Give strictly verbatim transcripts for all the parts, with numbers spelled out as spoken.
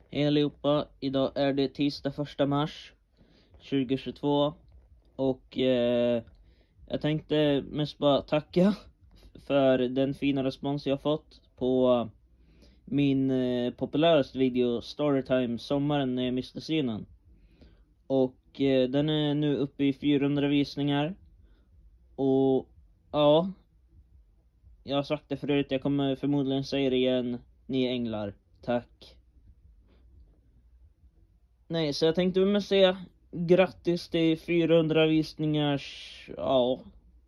Hej allihopa, idag är det tisdag första mars tjugohundratjugotvå och eh, jag tänkte mest bara tacka för den fina respons jag fått på min eh, populäraste video Storytime sommaren när jag miste synen. Och eh, den är nu uppe i fyrahundra visningar. Och ja, jag har sagt det förut, jag kommer förmodligen säga det igen. Ni är änglar, tack. Nej, så jag tänkte väl säga grattis till fyrahundra visningars, ja,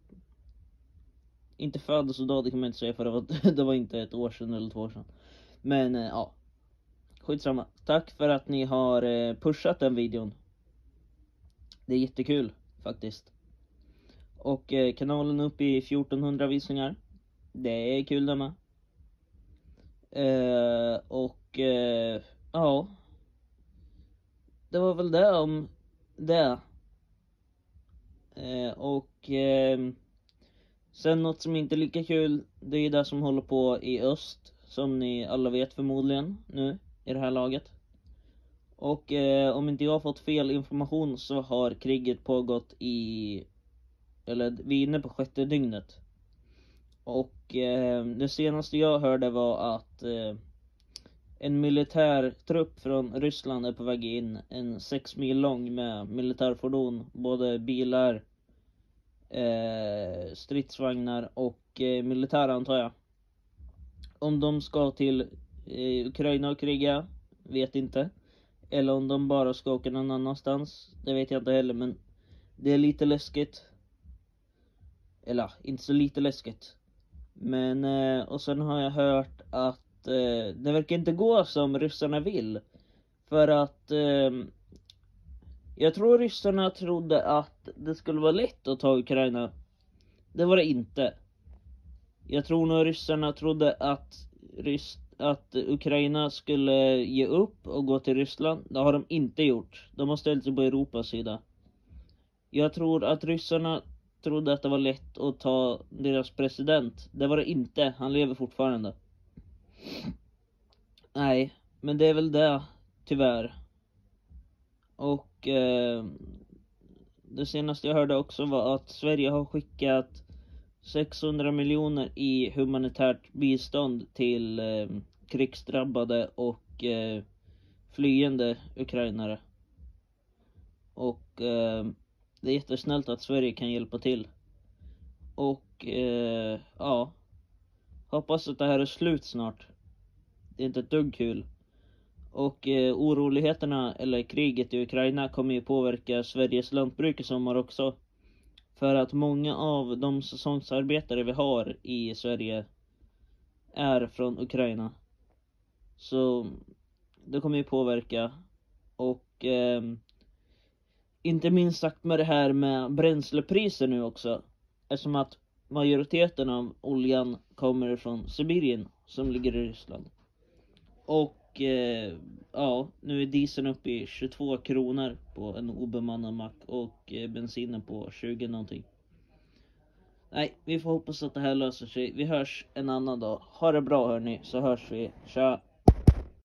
inte födelsedag, det kan man inte säga för det var, det var inte ett år sedan eller två år sedan. Men eh, ja, skitsamma. Tack för att ni har eh, pushat den videon. Det är jättekul faktiskt. Och eh, kanalen är uppe i fjortonhundra visningar. Det är kul det med. Eh, och eh, ja, det var väl det om det. Eh, och eh, sen något som inte är lika kul, det är det som håller på i öst, som ni alla vet förmodligen nu i det här laget. Och eh, om inte jag har fått fel information så har kriget pågått i, eller vi är inne på sjätte dygnet. Och eh, det senaste jag hörde var att eh, en militär trupp från Ryssland är på väg in, en sex mil lång med militärfordon, både bilar, eh, stridsvagnar och eh, militär antar jag. Om de ska till eh, Ukraina och kriga, vet inte. Eller om de bara ska åka någon annanstans, det vet jag inte heller, men det är lite läskigt. Eller inte så lite läskigt. Men, eh, och sen har jag hört att eh, det verkar inte gå som ryssarna vill. För att eh, jag tror ryssarna trodde att det skulle vara lätt att ta Ukraina. Det var det inte. Jag tror nog ryssarna trodde att, Rys- att Ukraina skulle ge upp och gå till Ryssland. Det har de inte gjort. De har ställt sig på Europas sida. Jag tror att ryssarna trodde att det var lätt att ta deras president. Det var det inte. Han lever fortfarande. Nej, men det är väl det, tyvärr. Och eh, det senaste jag hörde också var att Sverige har skickat sexhundra miljoner i humanitärt bistånd till eh, krigsdrabbade och eh, flyende ukrainare. Och eh, det är jättesnällt att Sverige kan hjälpa till. Och eh, ja, hoppas att det här är slut snart. Det är inte ett dugg kul. Och eh, oroligheterna eller kriget i Ukraina kommer ju påverka Sveriges lantbruk i sommar också. För att många av de säsongsarbetare vi har i Sverige är från Ukraina. Så det kommer ju påverka. Och eh, inte minst sagt med det här med bränslepriser nu också. Eftersom att majoriteten av oljan kommer från Sibirien som ligger i Ryssland. Och eh, ja, nu är dieseln uppe i tjugotvå kronor på en obemannad mack och eh, bensinen på tjugo någonting. Nej, vi får hoppas att det här löser sig. Vi hörs en annan dag. Ha det bra hörni, så hörs vi. Tja!